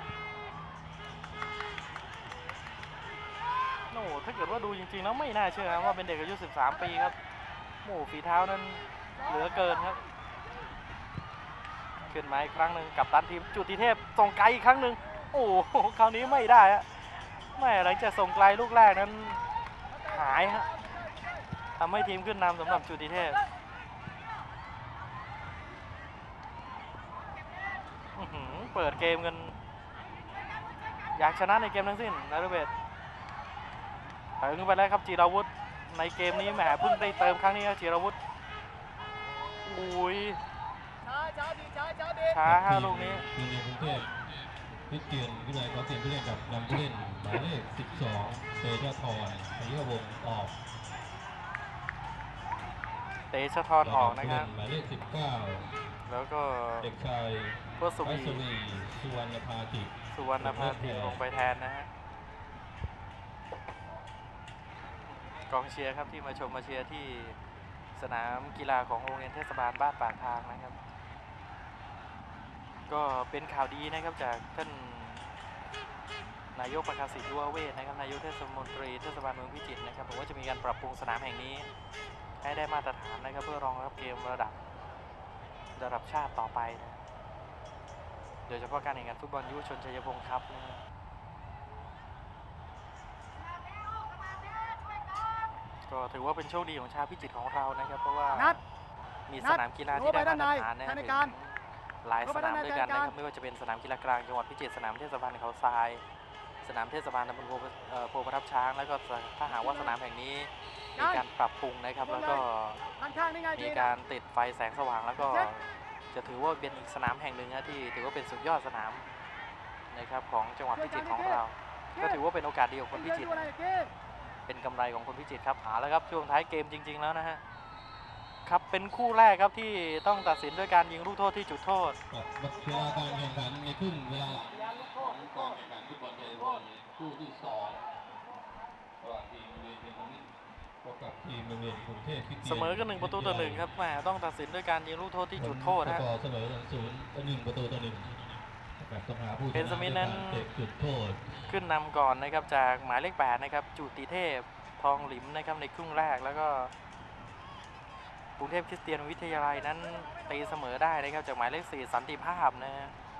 โอ้ถ้าเกิดว่าดูจริงๆแล้วไม่น่าเชื่อว่าเป็นเด็กอายุสิบสามปีครับโอ้ฝีเท้านั้นเหลือเกินครับขึ้นมาอีกครั้งหนึ่งกับตันทีมจุติเทพส่งไกลอีกครั้งหนึ่งโอ้คราวนี้ไม่ได้ฮะแม่หลังจากส่งไกลลูกแรกนั้นหายฮะทำให้ทีมขึ้นนำสำหรับจุติเทพเปิดเกมกันอยากชนะในเกมทั้งสิ้นนารุเบศถึงไปแล้วครับจิราวุธในเกมนี้แหมเพิ่งได้เติมครั้งนี้ครับจิราวุธอุ้ยช้าช้าดีช้าช้าดีช้าฮะลูกนี้โรงเรียนกรุงเทพพิเกียนวิทยาลัยเขาเปลี่ยนผู้เล่นกับนำผู้เล่นหมายเลขสิบสองเตชะธรศรีวงศ์ออกเตชะธรออกนะครับหมายเลขสิบเก้าแล้วก็เด็กชายพวกสวีสวีสุวรรณภาจิตสุวรรณภาติลงไปแทนนะฮะกองเชียร์ครับที่มาชมมาเชียร์ที่สนามกีฬาของโรงเรียนเทศบาลบ้านปากทางนะครับก็เป็นข่าวดีนะครับจากท่านนายกประกาศสิทธิ์ยุวเวทนะครับนายกเทศมนตรีเทศบาลเมืองพิจิตรนะครับบอกว่าจะมีการปรับปรุงสนามแห่งนี้ให้ได้มาตรฐานนะครับเพื่อรองรับเกมระดับระดับชาติต่อไปนะโดยเฉพาะการแข่งขันฟุตบอลยุวชนชัยพงศ์ครับนะก็ถือว่าเป็นโชคดีของชาวพิจิตรของเรานะครับเพราะว่ามีสนามกีฬาที่ได้มาตรฐานนะครับหลายสนามด้วยกันนะครับไม่ว่าจะเป็นสนามกีฬากลางจังหวัดพิจิตรสนามเทศบาลเขาทรายสนามเทศบาลตำบลโพประทับช้างแล้วก็ถ้าหากว่าสนามแห่งนี้มีการปรับปรุงนะครับแล้วก็มีการติดไฟแสงสว่างแล้วก็จะถือว่าเป็นอีกสนามแห่งหนึ่งนะที่ถือว่าเป็นสุดยอดสนามนะครับของจังหวัดพิจิตรของเราก็ถือว่าเป็นโอกาสดีของคนพิจิตรเป็นกำไรของคนพิจิตรครับเอาละครับช่วงท้ายเกมจริงๆแล้วนะฮะครับเป็นคู่แรกครับที่ต้องตัดสินด้วยการยิงลูกโทษที่จุดโทษเวลาการแข่งขันในครึ่งเวลาของการแข่งขันฟุตบอลไทยบอลคู่ที่สองระหว่างทีมโรงเรียนเทคนิคพบกับทีมโรงเรียนกรุงเทพคริสเตียนเสมอกันหนึ่งประตูต่อหนึ่งครับแหมต้องตัดสินด้วยการยิงลูกโทษที่จุดโทษฮะเสมอกันศูนย์หนึ่งประตูต่อหนึ่งเป็นสมิธนั้นจุดโทษขึ้นนำก่อนนะครับจากหมายเลขแปดนะครับจุติเทพทองหลิมนะครับในครึ่งแรกแล้วก็กรุงเทพคริสเตียนวิทยาลัยนั้นตีเสมอได้นะครับจากหมายเลขสี่สันติภาพนะ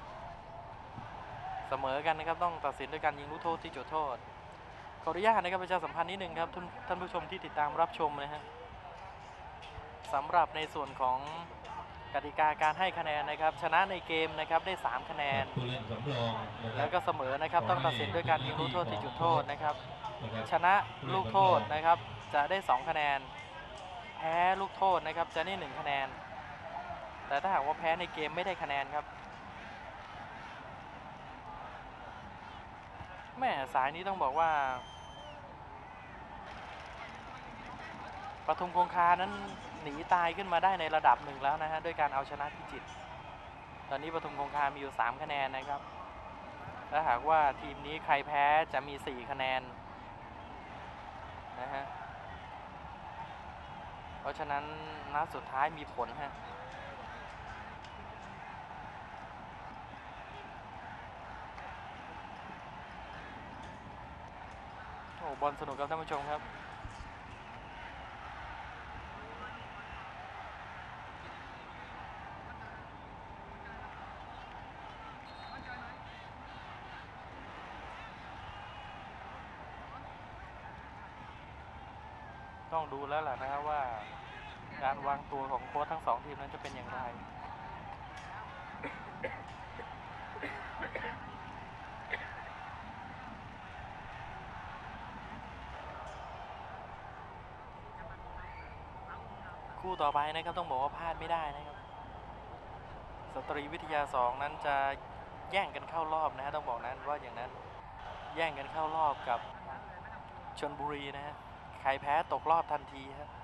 เสมอกันนะครับต้องตัดสินด้วยการยิงลูกโทษที่จุดโทษขออนุญาตนะครับประชาสัมพันธ์นิดนึงครับท่านผู้ชมที่ติดตามรับชมนะฮะสำหรับในส่วนของกติกาการให้คะแนนนะครับชนะในเกมนะครับได้สามคะแนนแล้วก็เสมอนะครับต้องตัดสินด้วยการยิงลูกโทษที่จุดโทษนะครับชนะลูกโทษนะครับจะได้สองคะแนนแพ้ลูกโทษนะครับจะได้หนึ่งคะแนนแต่ถ้าหากว่าแพ้ในเกมไม่ได้คะแนนครับแม่สายนี้ต้องบอกว่าปทุมคงคานั้นหนีตายขึ้นมาได้ในระดับหนึ่งแล้วนะฮะด้วยการเอาชนะพิจิตรตอนนี้ปทุมคงคามีอยู่สามคะแนนนะครับถ้าหากว่าทีมนี้ใครแพ้จะมีสี่คะแนนนะฮะเพราะฉะนั้นนัดสุดท้ายมีผลฮะโอ้บอลสนุกครับท่านผู้ชมครับต้องดูแล้วแหละนะครับว่าการวางตัวของโค้ชทั้งสองทีมนั้นจะเป็นอย่างไรคู่ต่อไปนะครับต้องบอกว่าพลาดไม่ได้นะครับสตรีวิทยาสองนั้นจะแย่งกันเข้ารอบนะฮะต้องบอกนั้นว่าอย่างนั้นแย่งกันเข้ารอบกับชลบุรีนะฮะใครแพ้ตกรอบทันทีฮะ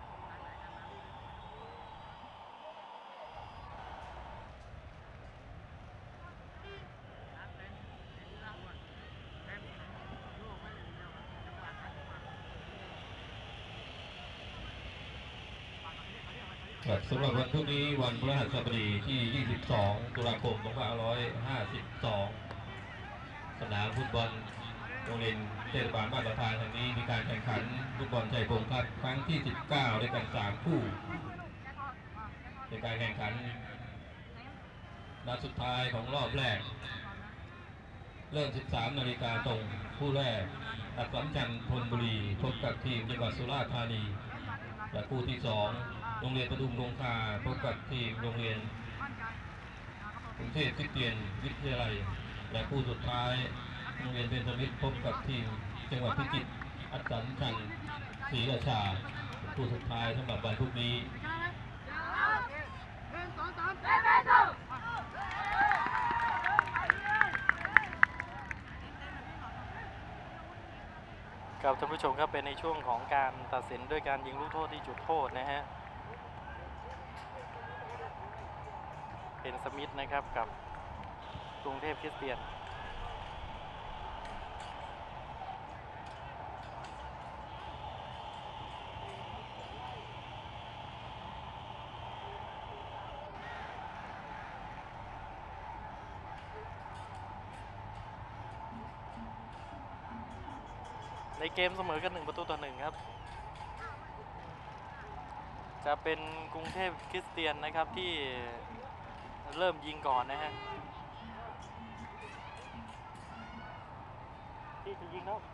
ครับสำหรับวันพรุ่งนี้วันพฤหัสบดีที่ ยี่สิบสอง ตุลาคม สองพันห้าร้อยห้าสิบสอง สนามฟุตบอลโรงเรียนเทศบาลบ้านประธานแห่งนี้มีการแข่งขันฟุตบอลชัยพงศ์ครับครั้งที่ สิบเก้า ด้วยกัน สาม คู่เป็นการแข่งขันนัดสุดท้ายของรอบแรก เริ่ม สิบสาม นาฬิกาตรงคู่แรกอัสสัมชัญธนบุรีพบกับทีมจังหวัดสุราษฎร์ธานีและคู่ที่สองโรงเรียนประดุมลงคาพบกับทีมโรงเรียนกรุงเทพคริสเตียนวิทยาลัยและคู่สุดท้ายโรงเรียนเบญจมิตรพบกับทีมจังหวัดพิจิตรอัสสัมชัญศรีราชาคู่สุดท้ายสำหรับวันพรุ่งนี้ครับท่านผู้ชมครับเป็นในช่วงของการตัดสินด้วยการยิงลูกโทษที่จุดโทษนะฮะเป็นสมิธนะครับกับกรุงเทพคริสเตียนในเกมเสมอกันหนึ่งประตูต่อหนึ่งครับจะเป็นกรุงเทพคริสเตียนนะครับที่เริ่มยิงก่อนนะฮะที่จะยิงแล้ว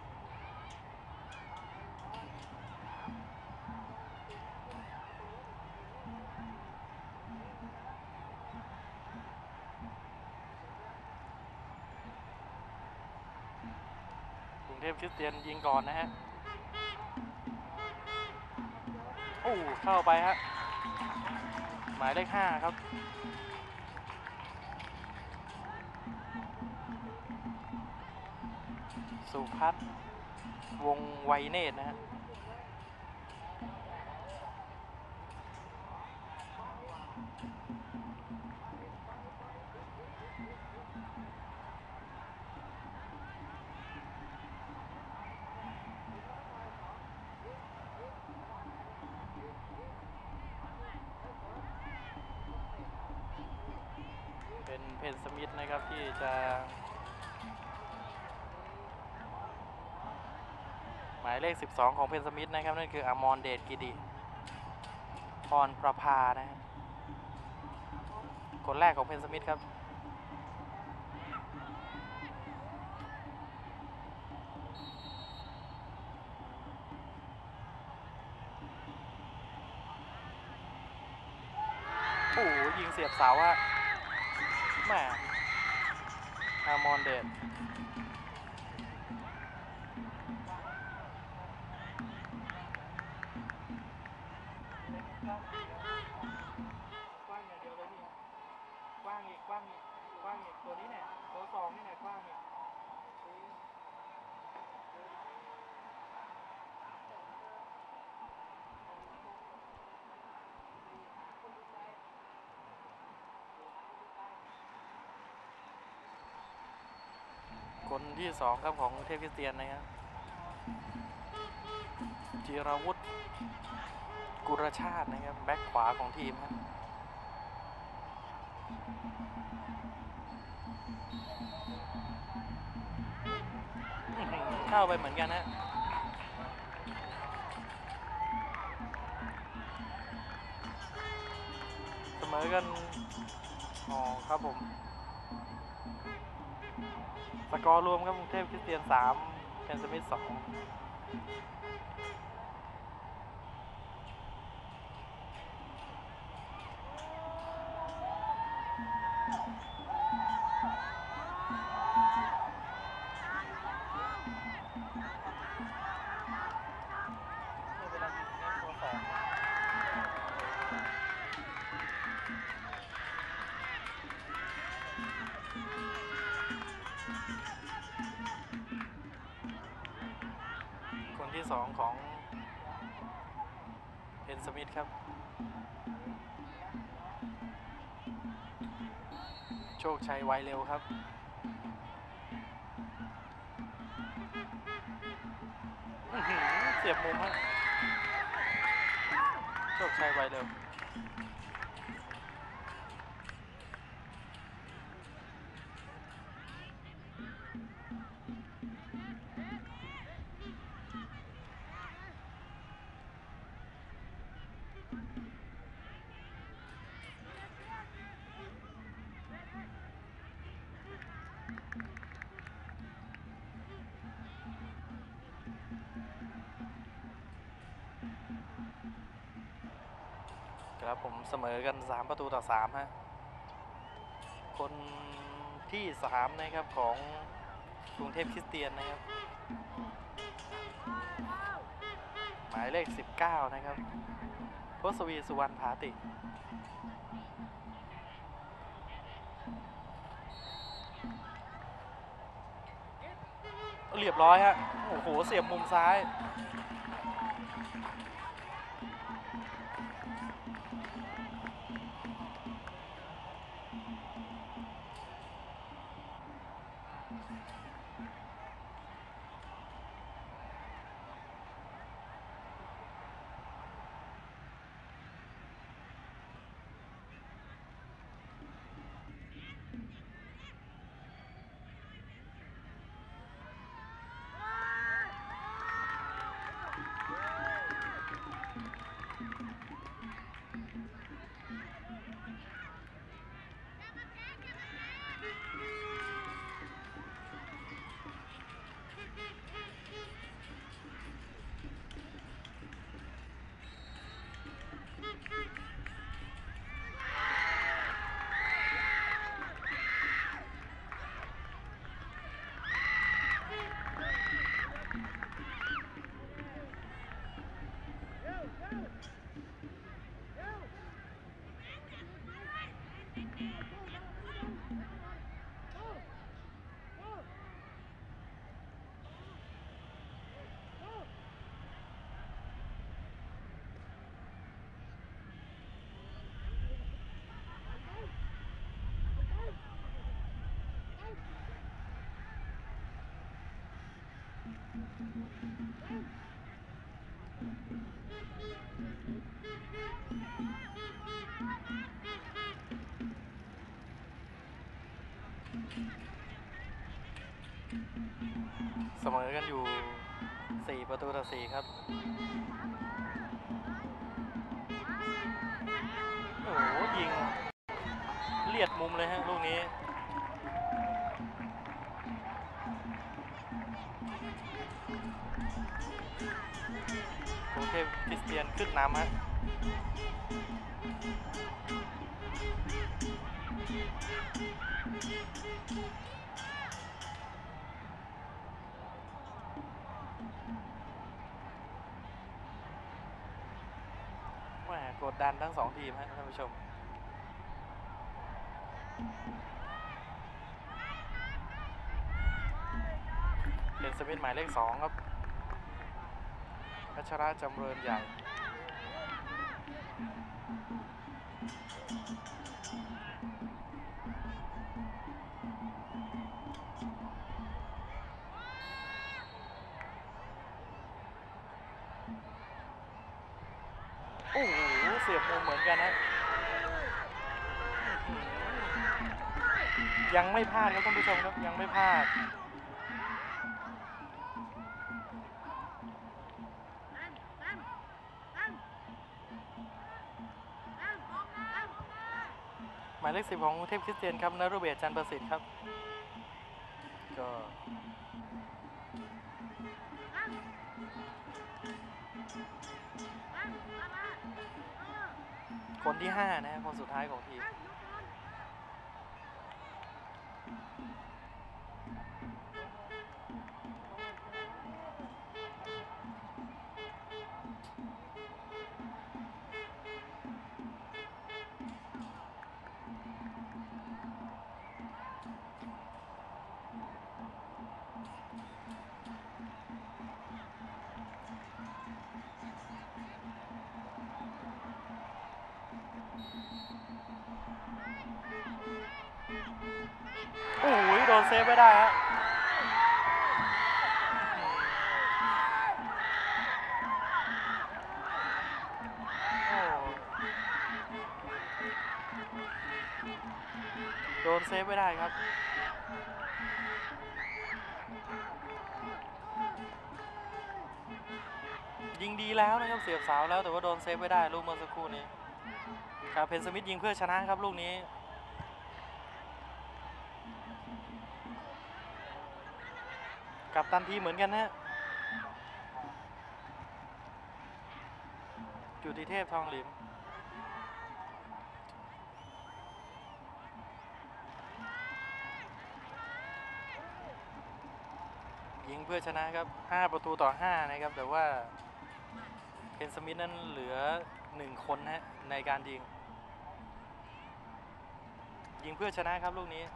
กรุงเทพคริสเตียนยิงก่อนนะฮะโอ้เข้าไปฮะหมายเลขห้าครับสุพัฒน์วงไวเนตรนะฮะเป็นเพนสมิธนะครับที่จะหมายเลขสิบสองของเพนสมิธนะครับนั่นคืออมรเดชกิติพรประภานะฮะคนแรกของเพนสมิธครับโอ้โหยิงเสียบเสาอะแม่อมรเดชกว้างอย่างเดียวเลยพี่กว้างอีกกว้างอีกกว้างอีกตัวนี้เนี่ยตัวสองนี่เนี่ยกว้างอีกคนที่สองครับของเทพคริสเตียนนะครับจิรวุฒิกุรชาตินะครับแบ็คขวาของทีมครับเข้าไปเหมือนกันนะเสมอกันอ๋อครับผมสกอร์รวมครับกรุงเทพคริสเตียนสามเพนสมิธสองที่สองของเอ็นสมิธครับโชคชัยไวเร็วครับเสียบมุมฮะโชคชัยไวเร็วครับผมเสมอกันสามประตูต่อสามฮะคนที่สามนะครับของกรุงเทพคริสเตียนนะครับหมายเลขสิบเก้านะครับพศวีสุวรรณภาติเรียบร้อยฮะโอ้โหเสียบมุมซ้ายเสมอกันอยู่สี่ประตูต่อสี่ครับโอ้โหยิงเลียดมุมเลยฮะลูกนี้กรุงเทพคริสเตียนขึ้นนำฮะแหม่กดดันทั้งสองทีมฮะท่านผู้ชมเป็นสมิธหมายเลขสองครับพัชระจำเริญใหญ่โอ้โหเสียบมุมเหมือนกันนะยังไม่พลาดครับท่านผู้ชมครับยังไม่พลาดหมายเลขสิบของกรุงเทพคริสเตียนครับนฤเบศจันทร์ประสิทธิ์ครับก็คนที่ห้านะคนสุดท้ายของทีมนเซฟไม่ได้ฮะโอ้โดนเซฟไม่ได้ครับยิงดีแล้วนะครับเสียบเสาแล้วแต่ว่าโดนเซฟไม่ได้ลูกเมื่อสักครู่นี้ครับเพนสมิธยิงเพื่อชนะครับลูกนี้กับตันทีเหมือนกันนะจุติเทพทองหลิมยิงเพื่อชนะครับห้าประตูต่อห้านะครับแต่ว่าเพนสมิธนั้นเหลือหนึ่งคนนะในการยิงยิงเพื่อชนะครับลูกนี้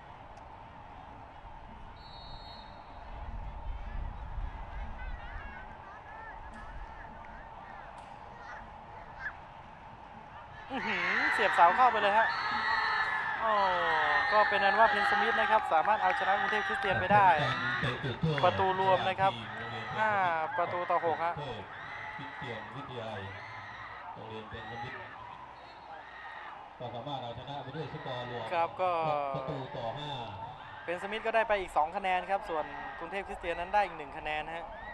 เสียบเสาเข้าไปเลยฮะโอ้ก็เป็นนั้นว่าเพนสมิธนะครับสามารถเอาชนะกรุงเทพคริสเตียนไปได้ประตูรวมนะครับห้าประตูต่อหกฮะคริสเตียนวิทยาลัยโรงเรียนเป็นสมิธก็สามารถเอาชนะไปด้วยสกอร์รวมครับก็ประตูต่อห้าเป็นสมิธก็ได้ไปอีกสองคะแนนครับส่วนกรุงเทพคริสเตียนนั้นได้อีกหนึ่งคะแนนฮะ